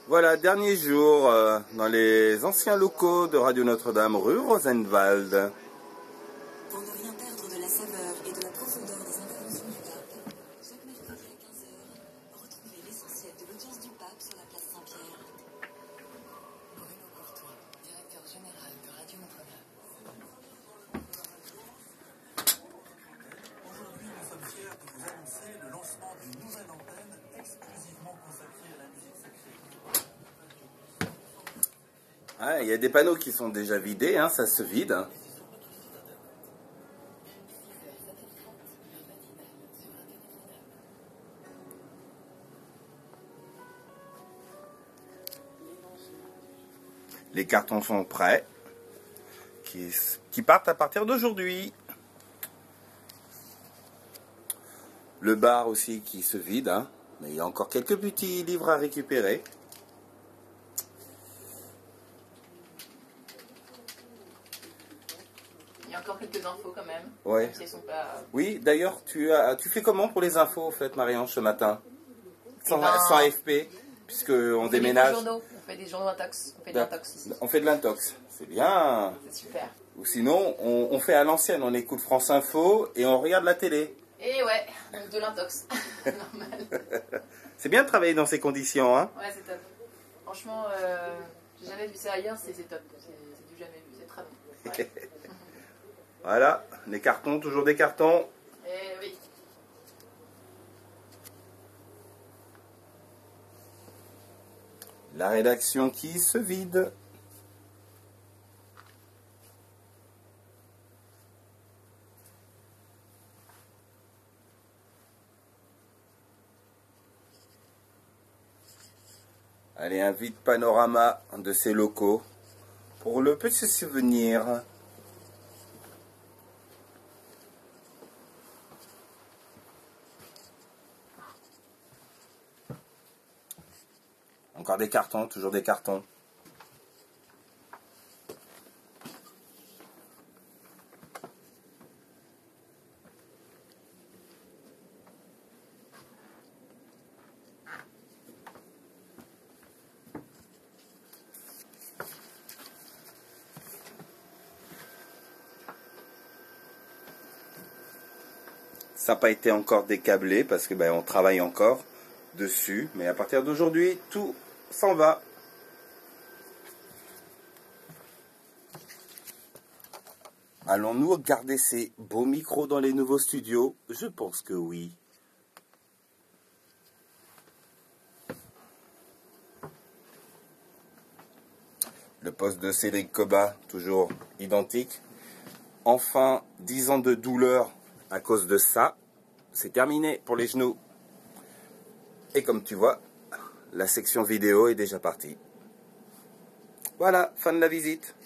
Voilà, dernier jour dans les anciens locaux de Radio Notre-Dame, rue Rosenwald. Pour ne rien perdre de la saveur et de la profondeur des interventions du pape, chaque mercredi à 15 h, retrouvez l'essentiel de l'audience du pape sur la place Saint-Pierre. Bruno Courtois, directeur général de Radio Notre-Dame. Aujourd'hui, nous sommes fiers de vous annoncer le lancement d'une nouvelle antenne exclusivement consacrée à la musique sacrée. Ah, il y a des panneaux qui sont déjà vidés, hein, ça se vide. Hein. Les cartons sont prêts, qui partent à partir d'aujourd'hui. Le bar aussi qui se vide, hein, mais il y a encore quelques petits livres à récupérer. Il y a encore quelques infos quand même. Ouais. Même si elles sont pas... Oui, d'ailleurs, tu fais comment pour les infos, en fait, Marie-Ange, ce matin sans AFP, puisqu'on déménage. On fait des journaux intox. On fait de l'intox ici. On fait de l'intox, c'est bien. C'est super. Ou sinon, on fait à l'ancienne, on écoute France Info et on regarde la télé. Et ouais, de l'intox. Normal. C'est bien de travailler dans ces conditions, hein. Ouais, c'est top. Franchement, j'ai jamais vu ça ailleurs, c'est top. C'est du jamais vu, c'est très bon. Ouais. Voilà, les cartons, toujours des cartons. Et oui. La rédaction qui se vide. Allez, un vide panorama de ces locaux pour le petit souvenir. Encore des cartons, toujours des cartons. Ça n'a pas été encore décablé parce que on travaille encore dessus. Mais à partir d'aujourd'hui, tout s'en va. Allons-nous garder ces beaux micros dans les nouveaux studios? Je pense que oui. Le poste de Cédric Cobat, toujours identique. Enfin, 10 ans de douleur à cause de ça. C'est terminé pour les genoux. Et comme tu vois, la section vidéo est déjà partie. Voilà, fin de la visite.